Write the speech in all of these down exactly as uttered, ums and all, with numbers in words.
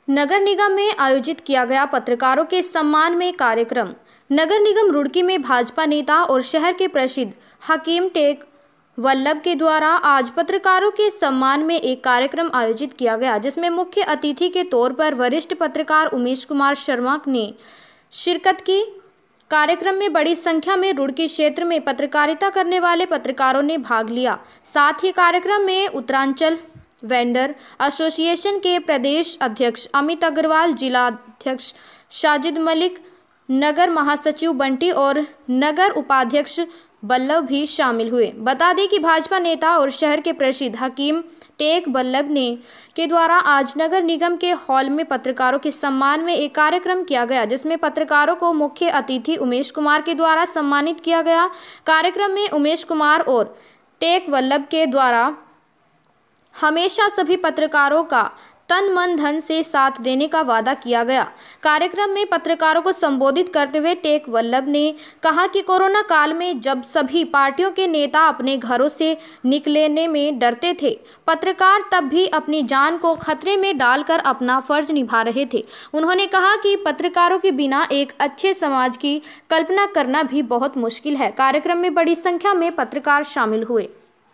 नगर निगम में आयोजित किया गया पत्रकारों के सम्मान में कार्यक्रम। नगर निगम रुड़की में भाजपा नेता और शहर के प्रसिद्ध हकीम टेक वल्लभ के द्वारा आज पत्रकारों के सम्मान में एक कार्यक्रम आयोजित किया गया, जिसमें मुख्य अतिथि के तौर पर वरिष्ठ पत्रकार उमेश कुमार शर्मा ने शिरकत की। कार्यक्रम में बड़ी संख्या में रुड़की क्षेत्र में पत्रकारिता करने वाले पत्रकारों ने भाग लिया। साथ ही कार्यक्रम में उत्तरांचल वेंडर एसोसिएशन के प्रदेश अध्यक्ष अमित अग्रवाल, जिला अध्यक्ष साजिद मलिक, नगर महासचिव बंटी और नगर उपाध्यक्ष वल्लभ भी शामिल हुए। बता दें कि भाजपा नेता और शहर के प्रसिद्ध हकीम टेक वल्लभ ने के द्वारा आज नगर निगम के हॉल में पत्रकारों के सम्मान में एक कार्यक्रम किया गया, जिसमें पत्रकारों को मुख्य अतिथि उमेश कुमार के द्वारा सम्मानित किया गया। कार्यक्रम में उमेश कुमार और टेक वल्लभ के द्वारा हमेशा सभी पत्रकारों का तन मन धन से साथ देने का वादा किया गया। कार्यक्रम में पत्रकारों को संबोधित करते हुए टेक वल्लभ ने कहा कि कोरोना काल में जब सभी पार्टियों के नेता अपने घरों से निकलने में डरते थे, पत्रकार तब भी अपनी जान को खतरे में डालकर अपना फर्ज निभा रहे थे। उन्होंने कहा कि पत्रकारों के बिना एक अच्छे समाज की कल्पना करना भी बहुत मुश्किल है। कार्यक्रम में बड़ी संख्या में पत्रकार शामिल हुए।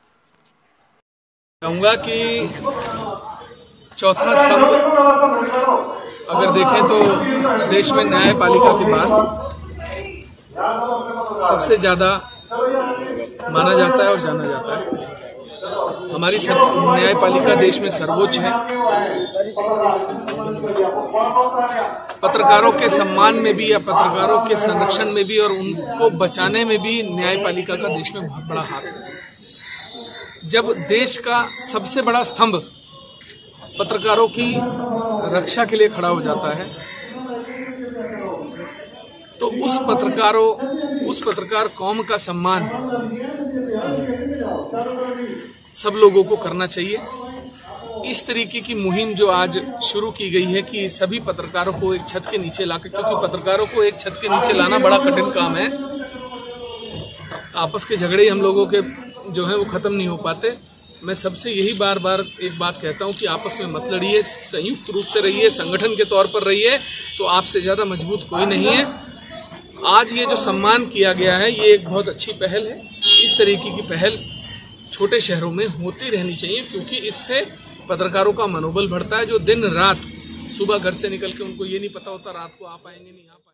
कहूँगा कि चौथा स्तंभ अगर देखें तो देश में न्यायपालिका के बाद सबसे ज्यादा माना जाता है और जाना जाता है। हमारी न्यायपालिका देश में सर्वोच्च है। पत्रकारों के सम्मान में भी या पत्रकारों के संरक्षण में भी और उनको बचाने में भी न्यायपालिका का देश में बहुत बड़ा हाथ है। जब देश का सबसे बड़ा स्तंभ पत्रकारों की रक्षा के लिए खड़ा हो जाता है, तो उस पत्रकारों उस पत्रकार कौम का सम्मान सब लोगों को करना चाहिए। इस तरीके की मुहिम जो आज शुरू की गई है कि सभी पत्रकारों को एक छत के नीचे लाकर, क्योंकि पत्रकारों को एक छत के नीचे लाना बड़ा कठिन काम है। आपस के झगड़े हम लोगों के जो है वो खत्म नहीं हो पाते। मैं सबसे यही बार बार एक बात कहता हूं कि आपस में मत लड़िए, संयुक्त रूप से रहिए, संगठन के तौर पर रहिए, तो आपसे ज्यादा मजबूत कोई नहीं है। आज ये जो सम्मान किया गया है ये एक बहुत अच्छी पहल है। इस तरीके की पहल छोटे शहरों में होती रहनी चाहिए, क्योंकि इससे पत्रकारों का मनोबल बढ़ता है, जो दिन रात सुबह घर से निकल के उनको ये नहीं पता होता रात को आ पाएंगे नहीं आ पाएंगे।